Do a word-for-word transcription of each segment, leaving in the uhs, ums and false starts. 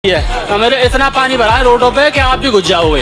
तो मेरे इतना पानी भरा है रोडों पे कि आप भी घुस जाओगे।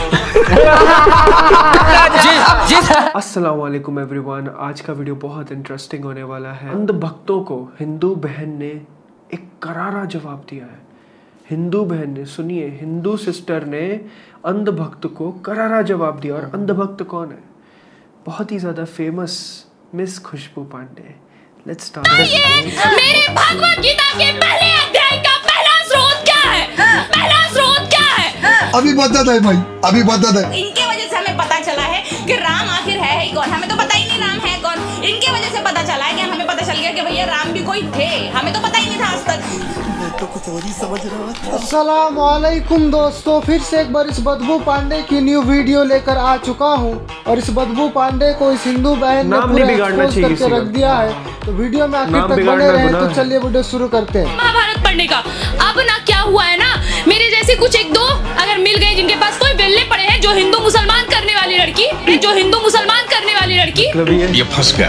अस्सलाम वालेकुम एवरीवन, आज का वीडियो बहुत इंटरेस्टिंग होने वाला है। अंध भक्तों को हिंदू बहन ने एक करारा जवाब दिया है। हिंदू बहन ने, सुनिए, हिंदू सिस्टर ने अंध भक्त को करारा जवाब दिया। और अंध भक्त कौन है? बहुत ही ज्यादा famous miss Khushboo Pandey. Let's start. मेरे भगवत गीता के पहले अध्याय का पहला स्रोत क्या है? पहला स्रोत क्या है? अभी बता दे भाई, अभी बता दे। इनके वजह से हमें पता चला है कि राम आखिर है ही कौन। हमें तो पता ही नहीं राम है कौन। इनके वजह से पता चला है कि हमें पता चल गया कि भैया राम भी कोई थे। हमें तो पता ही नहीं था आज तक। तो कुछ और ही समझ रहा था। अस्सलाम वालेकुम दोस्तों, फिर से एक बार इस बदबू पांडे की न्यू वीडियो लेकर आ चुका हूं। और इस बदबू पांडे को इस हिंदू बहन ने पूरा एक्सपोज करके रख दिया है। तो वीडियो में आखिर तक बने रहे। तो चलिए वीडियो शुरू करते हैं। महाभारत पढ़ने का अब ना क्या हुआ है ना, मेरे जैसे कुछ एक दो अगर मिल गए जिनके पास कोई बेल्ले पड़े हैं, जो हिंदू मुसलमान करने वाली लड़की, जो हिंदू मुसलमान करने वाली लड़की ये फंस गया।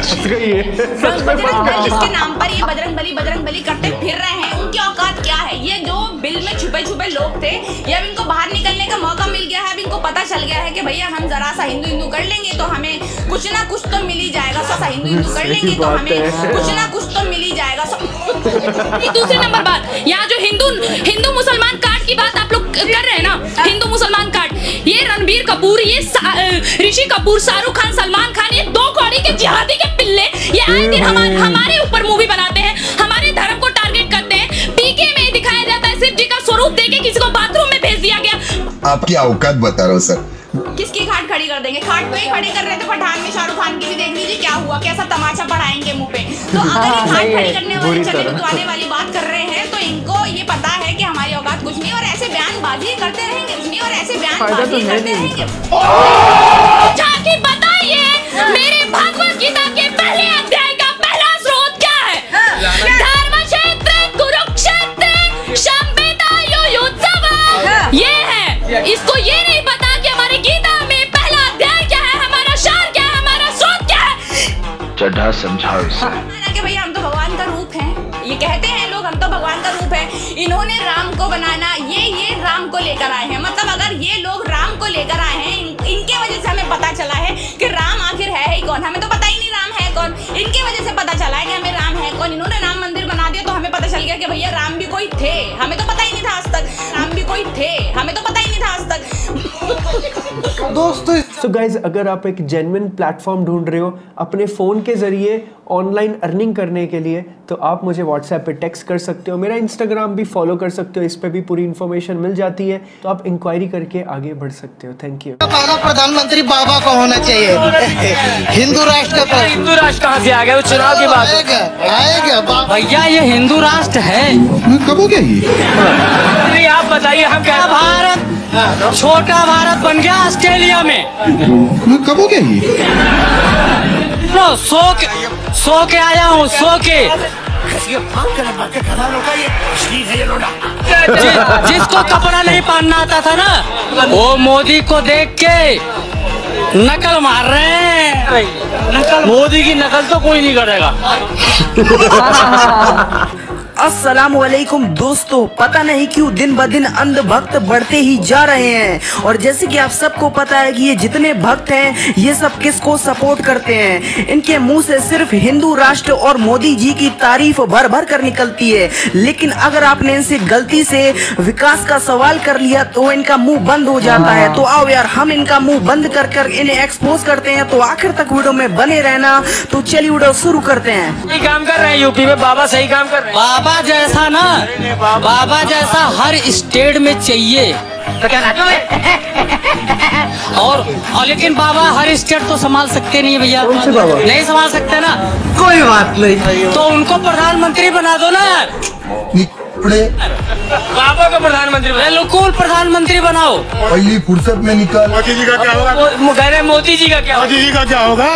जिसके नाम पर ये बजरंग बली बजरंग बली करते फिर रहे हैं, उनकी औकात क्या है? ये जो बिल में छुपे छुपे लोग थे, ये अब इनको बाहर निकलने का मौका मिल गया है। अब इनको पता चल गया है कि भैया हम जरा सा हिंदू हिंदू कर लेंगे तो हमें कुछ ना कुछ तो मिल ही जाएगा। सा हिंदू हिंदू कर लेंगे तो हमें कुछ ना कुछ तो मिल ही जाएगा। दूसरी नंबर बात, यहाँ जो हिंदू हिंदू मुसलमान कार्ड की बात आप लोग कर रहे हैं ना, हिंदू मुसलमान कार्ड, ये रणबीर कपूर, ये ऋषि कपूर, शाहरुख खान, सलमान खान, ये दो कौड़ी के जिहादी के पिल्ले, ये आए दिन हमारे हमारे ऊपर मूवी बनाते हैं, हमारे धर्म को टारगेट करते हैं। पीके में दिखाया जाता है शिव जी का स्वरूप देके किसी को बाथरूम में भेज दिया गया। आपकी औकात बता रहा हूँ सर। किसकी खाट खड़ी कर देंगे? खाट पे ही खड़ी कर रहे थे पठान में, शाहरुख खान की भी देख लीजिए क्या हुआ, कैसा तमाशा पढ़ाएंगे मुंह पे। तो अगर ये खाट खड़ी करने वाले चले उतरने वाली बात कर रहे हैं तो इनको ये पता है कि हमारी औकात कुछ नहीं, और ऐसे बयानबाजी करते रहेंगे कुछ नहीं, और ऐसे बयानबाजी करते रहेंगे। जाके बताइए मेरे भगवत गीता के पहले अध्याय का पहला स्रोत क्या है? धर्म क्षेत्र कुरुक्षेत्र संवेदा युयुत्सव, ये है। इसको ये नहीं पता कि हमारे गीता में पहला अध्याय क्या है, हमारा शान क्या है, हमारा स्रोत क्या है। चढ़ा समझाओ इसे कि भैया हम तो भगवान का रूप हैं। ये कहते हैं लोग हम तो भगवान का रूप है। इन्होंने राम को बनाना, ये ये राम को लेकर आए हैं। मतलब अगर ये लोग राम को लेकर आए हैं, इन, इनके वजह से हमें पता चला है कि राम आखिर है ही कौन। हमें तो पता ही नहीं राम है कौन। इनके वजह से पता चला है कि हमें राम है कौन। इन्होंने राम मंदिर बना दिया तो हमें पता चल गया कि भैया राम भी कोई थे। हमें तो पता ही नहीं था आज तक राम भी कोई थे। हमें तो पता ही नहीं था आज तक। दोस्तों सो गाइज, अगर आप एक जेन्युइन प्लेटफॉर्म ढूंढ रहे हो अपने फ़ोन के ज़रिए ऑनलाइन अर्निंग करने के लिए, तो आप मुझे व्हाट्सएप पे टेक्स्ट कर सकते हो। मेरा इंस्टाग्राम भी फॉलो कर सकते हो, इस पे भी पूरी इन्फॉर्मेशन मिल जाती है। तो आप इंक्वायरी करके आगे बढ़ सकते हो। Thank you. पहला प्रधानमंत्री बाबा को होना चाहिए। हिंदू राष्ट्र का हिंदू राष्ट्र कहाँ से आ गया? चुनाव की बात आएगा आएगा भैया, ये हिंदू राष्ट्र है। कब हो गया ये? आप बताइए, हम क्या भारत, छोटा भारत बन गया ऑस्ट्रेलिया में। कब हो गया ये? सो के सो के आया हूँ, सो के। जि, जिसको कपड़ा नहीं पहनना आता था ना, वो मोदी को देख के नकल मार रहे हैं। नकल, मोदी की नकल तो कोई नहीं करेगा। अस्सलामुअलैकुम दोस्तों, पता नहीं क्यों दिन ब दिन अंध भक्त बढ़ते ही जा रहे हैं। और जैसे कि आप सबको पता है कि ये जितने भक्त हैं ये सब किसको सपोर्ट करते हैं। इनके मुंह से सिर्फ हिंदू राष्ट्र और मोदी जी की तारीफ भर भर कर निकलती है। लेकिन अगर आपने इनसे गलती से विकास का सवाल कर लिया तो इनका मुंह बंद हो जाता है। तो आओ यार, हम इनका मुंह बंद कर कर इन्हें एक्सपोज करते हैं। तो आखिर तक वीडियो में बने रहना। तो चलिए वीडियो शुरू करते हैं। सही काम कर रहे हैं यूपी में, बाबा सही काम कर रहे हैं। बाबा जैसा ना, बाबा जैसा हर स्टेट में चाहिए। तो क्या और, और लेकिन बाबा हर स्टेट तो संभाल सकते नहीं भैया। नहीं संभाल सकते ना, कोई बात नहीं। तो उनको प्रधानमंत्री बना दो ना। बाबा को प्रधानमंत्री बनाओ, बिल्कुल प्रधानमंत्री बनाओ। पहली फुर्सत में निकल। मोदी जी का क्या होगा? मोदी जी का क्या मोदी जी का क्या होगा?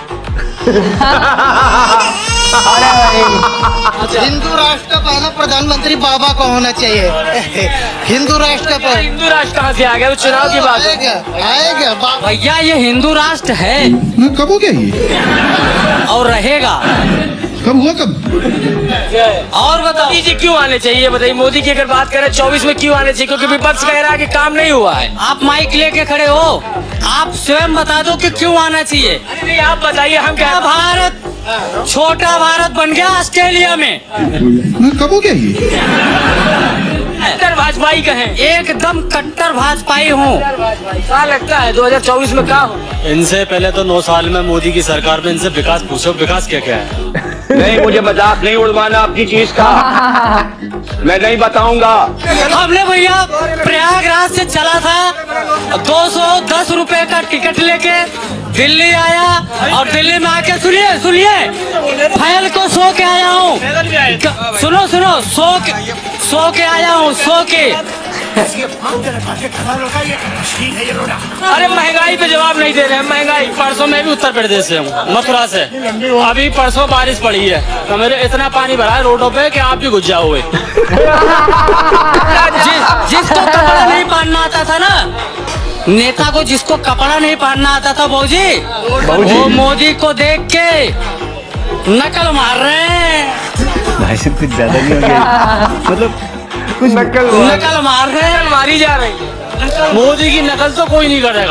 हिंदू राष्ट्र का पहला प्रधानमंत्री बाबा को होना चाहिए। हिंदू राष्ट्र का हिंदू राष्ट्र कहाँ से आ गया? चुनाव की बात आएगा आएगा भैया, ये हिंदू राष्ट्र है। कब हो गया ये? और रहेगा। कब हुआ कब? और बताओ मोदी जी क्यों आने चाहिए? बताइए, मोदी की अगर बात करें चौबीस में क्यों आने चाहिए? क्योंकि विपक्ष कह रहा है कि काम नहीं हुआ है। आप माइक लेके खड़े हो, आप स्वयं बता दो कि क्यों आना चाहिए। नहीं, आप बताइए। हम क्या, भारत छोटा भारत बन गया ऑस्ट्रेलिया में। कब हो गया ये? कट्टर भाजपाई कहें, एकदम कट्टर भाजपाई हूँ। क्या लगता है दो हज़ार चौबीस में क्या हो? इनसे पहले तो नौ साल में मोदी की सरकार में इनसे विकास पूछो, विकास क्या क्या है? नहीं, मुझे मजाक नहीं उड़वाना अपनी चीज का। मैं नहीं बताऊंगा। हमने भैया प्रयागराज से चला था दो सौ दस रुपए का टिकट लेके दिल्ली आया, और दिल्ली में आके सुनिए सुनिए फैल को सो के आया हूँ। सुनो सुनो सो के सो के आया हूँ, सो के। अरे महंगाई पे जवाब नहीं दे रहे हैं। महंगाई, परसों मैं भी उत्तर प्रदेश से हूँ, मथुरा से। अभी परसों बारिश पड़ी है तो मेरे इतना पानी भरा है रोडों पे कि आप भी घुस जाओगे। जिस, जिसको कपड़ा नहीं पहनना आता था ना, नेता को जिसको कपड़ा नहीं पहनना आता था बाबूजी, वो मोदी को देख के नकल मार रहे हैं। भाई साहब कुछ ज्यादा नहीं हो गया? मतलब कुछ नकल नकल मार रहे हैं, मारी जा रही है। मोदी की नकल तो कोई नहीं करेगा।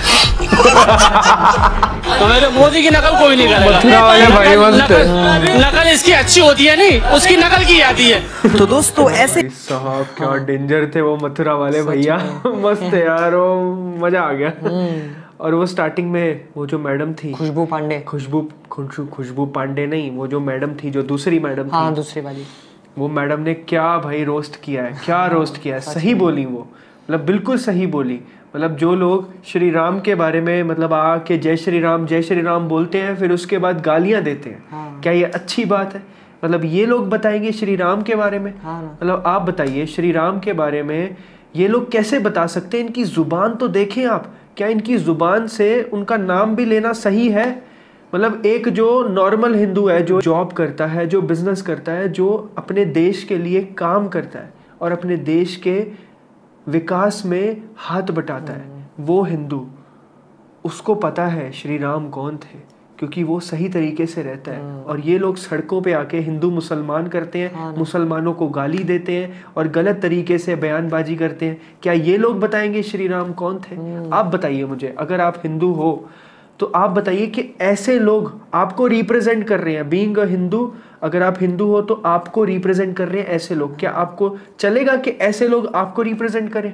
तो मेरे मोदी की नकल कोई नहीं करेगा। वाले भाई मस्त है। नकल, नकल इसकी अच्छी होती है, नहीं उसकी नकल की जाती है। तो दोस्तों ऐसे साहब क्या डेंजर थे वो मथुरा वाले भैया। मस्त है यार, वो मजा आ गया। और वो स्टार्टिंग में वो जो मैडम थी, खुशबू पांडे, खुशबू खुशबू खुशबू पांडे नहीं, वो जो मैडम थी, जो दूसरी मैडम थी, हाँ दूसरी वाली, वो मैडम ने क्या भाई रोस्ट किया है, क्या रोस्ट किया है। सही बोली वो, मतलब बिल्कुल सही बोली। मतलब जो लोग श्री राम के बारे में मतलब आके जय श्री राम जय श्री राम बोलते हैं, फिर उसके बाद गालियां देते हैं, हाँ। क्या ये अच्छी बात है? मतलब ये लोग बताएंगे श्री राम के बारे में? हाँ। मतलब आप बताइए श्री राम के बारे में ये लोग कैसे बता सकते हैं? इनकी जुबान तो देखें आप, क्या इनकी जुबान से उनका नाम भी लेना सही है? मतलब एक जो नॉर्मल हिंदू है, जो जॉब करता है, जो बिजनेस करता है, जो अपने देश के लिए काम करता है और अपने देश के विकास में हाथ बटाता है, वो हिंदू, उसको पता है श्री राम कौन थे, क्योंकि वो सही तरीके से रहता है। और ये लोग सड़कों पे आके हिंदू मुसलमान करते हैं, मुसलमानों को गाली देते हैं और गलत तरीके से बयानबाजी करते हैं। क्या ये लोग बताएंगे श्री राम कौन थे? आप बताइए मुझे, अगर आप हिंदू हो तो आप बताइए कि ऐसे लोग आपको रिप्रेजेंट कर रहे हैं। बीइंग अ हिंदू, अगर आप हिंदू हो तो आपको रिप्रेजेंट कर रहे हैं ऐसे लोग। क्या आपको चलेगा कि ऐसे लोग आपको रिप्रेजेंट करें?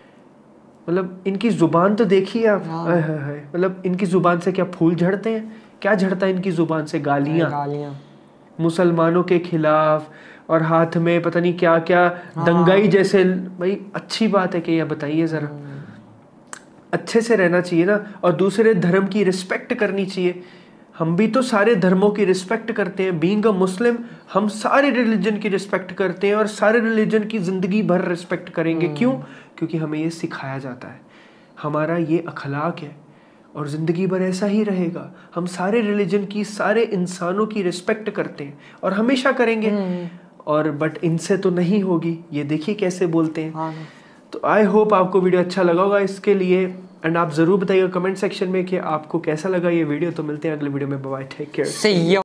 मतलब इनकी जुबान तो देखिए आप, मतलब इनकी जुबान से क्या फूल झड़ते हैं? क्या झड़ता है इनकी जुबान से? गालियां, गालियां मुसलमानों के खिलाफ, और हाथ में पता नहीं क्या क्या दंगाई जैसे। भाई अच्छी बात है कि यह बताइए जरा, अच्छे से रहना चाहिए ना, और दूसरे धर्म की रिस्पेक्ट करनी चाहिए। हम भी तो सारे धर्मों की रिस्पेक्ट करते हैं। बीइंग अ मुस्लिम, हम सारे रिलीजन की रिस्पेक्ट करते हैं और सारे रिलीजन की ज़िंदगी भर रिस्पेक्ट करेंगे। क्यों? क्योंकि हमें ये सिखाया जाता है, हमारा ये अखलाक है, और ज़िंदगी भर ऐसा ही रहेगा। हम सारे रिलीजन की, सारे इंसानों की रिस्पेक्ट करते हैं और हमेशा करेंगे। और बट इनसे तो नहीं होगी, ये देखिए कैसे बोलते हैं। हाँ। तो आई होप आपको वीडियो अच्छा लगा होगा इसके लिए, एंड आप ज़रूर बताइएगा कमेंट सेक्शन में कि आपको कैसा लगा ये वीडियो। तो मिलते हैं अगले वीडियो में, बाय, टेक केयर।